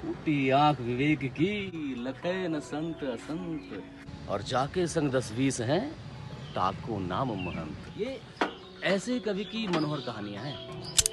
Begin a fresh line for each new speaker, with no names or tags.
फूटी आंख विवेक की, लखे न संत असंत, और जाके संग 10-20 हैं, ताको नाम महंत। ये ऐसे कवि की मनोहर कहानियां हैं।